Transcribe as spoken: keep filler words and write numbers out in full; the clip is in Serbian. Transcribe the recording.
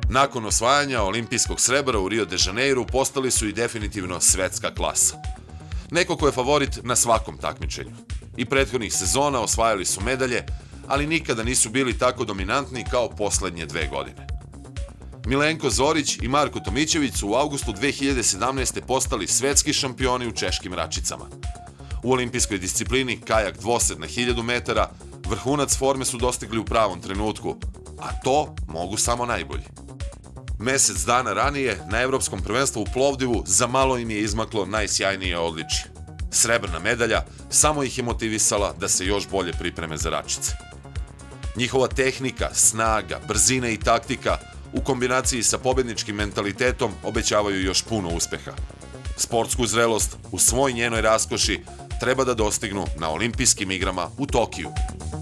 Nakon osvajanja olimpijskog srebra u Rio de Janeiru postali su i definitivno svetska klasa. Neko ko je favorit na svakom takmičenju. I prethodnih sezona osvajali su medalje, ali nikada nisu bili tako dominantni kao poslednje dve godine. Milenko Zorić i Marko Tomićević su u avgustu dve hiljade sedamnaeste. postali svetski šampioni u češkim račicama. U olimpijskoj disciplini kajak dvosed na hiljadu metara vrhunac forme su dostigli u pravom trenutku, a to mogu samo najbolji. Mesec dana ranije, na Evropskom prvenstvu u Plovdivu, za malo im je izmaklo najsjajnije odličje. Srebrna medalja samo ih je motivisala da se još bolje pripreme za račice. Njihova tehnika, snaga, brzina i taktika u kombinaciji sa pobedničkim mentalitetom obećavaju još puno uspeha. Sportsku zrelost u svoj njenoj raskoši treba da dostignu na olimpijskim igrama u Tokiju.